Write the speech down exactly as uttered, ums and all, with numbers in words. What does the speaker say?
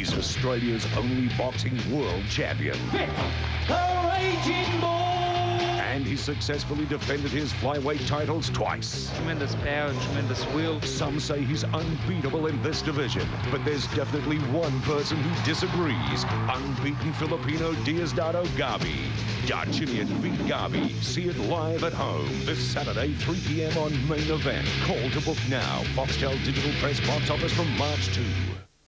He's Australia's only boxing world champion. The Raging Bull! And he successfully defended his flyweight titles twice. Tremendous power, tremendous will. Some say he's unbeatable in this division, but there's definitely one person who disagrees. Unbeaten Filipino Darchinyan Gabi. Darchinyan beat Gabi. See it live at home this Saturday, three p m on Main Event. Call to book now. Foxtel Digital Press box office from March second.